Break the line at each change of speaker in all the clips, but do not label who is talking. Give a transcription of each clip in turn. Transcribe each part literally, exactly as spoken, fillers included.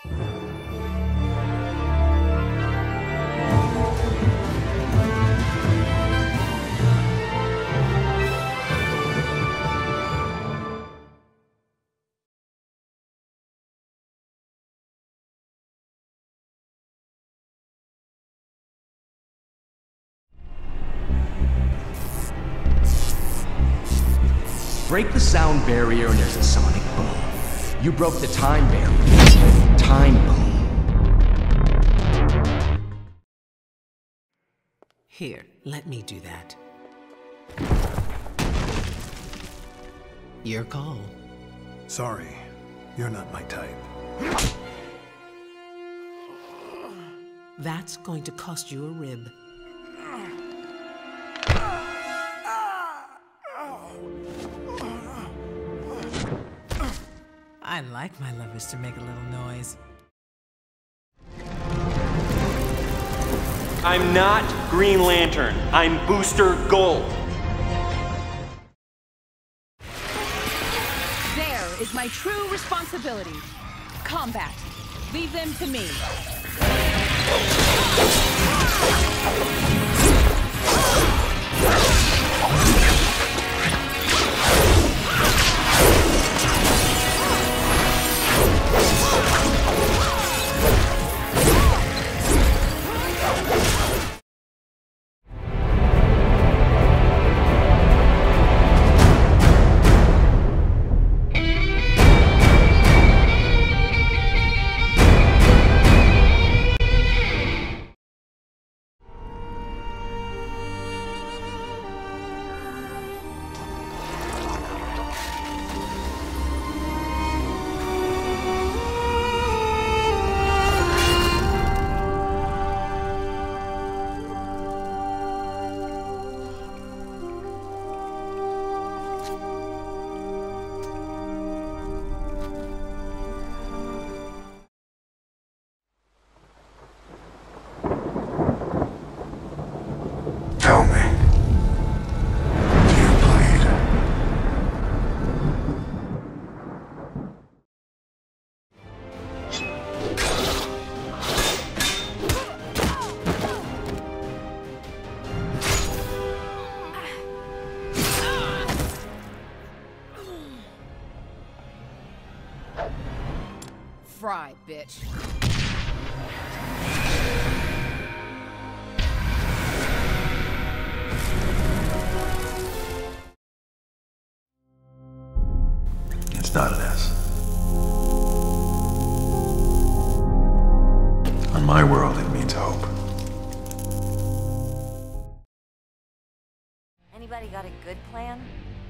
Break the sound barrier and there's a sonic boom. You broke the time barrier. Time boom.
Here, let me do that. Your call.
Sorry, you're not my type.
That's going to cost you a rib. I like my lovers to make a little noise.
I'm not Green Lantern. I'm Booster Gold.
There is my true responsibility. Combat. Leave them to me.
Tell me. Do you bleed?
Fry, bitch.
It's not an S. On my world, it means hope.
Anybody got a good plan?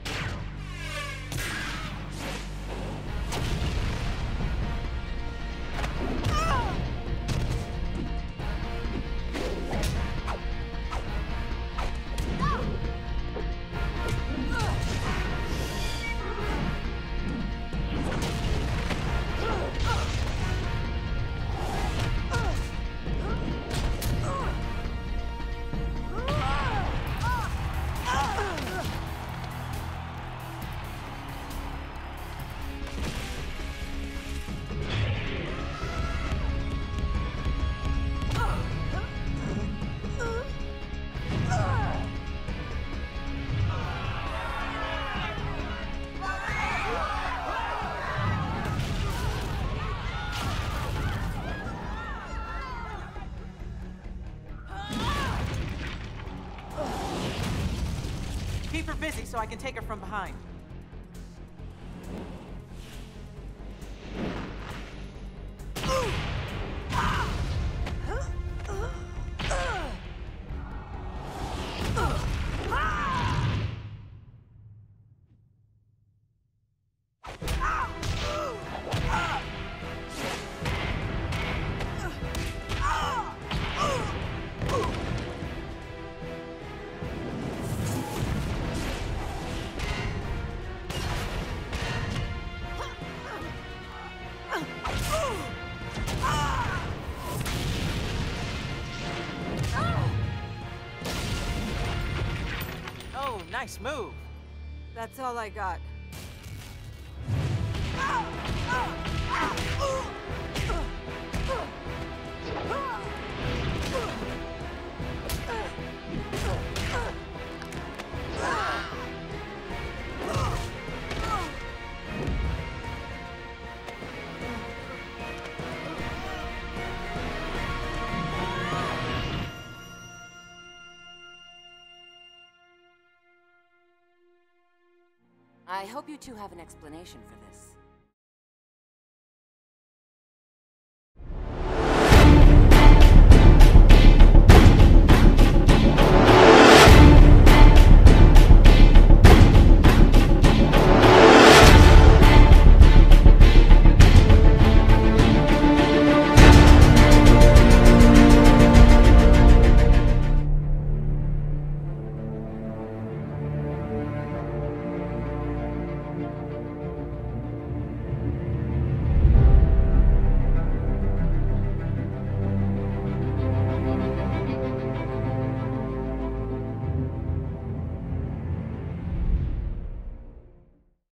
Keep her busy so I can take her from behind. Oh, nice move.
That's all I got.
I hope you two have an explanation for this.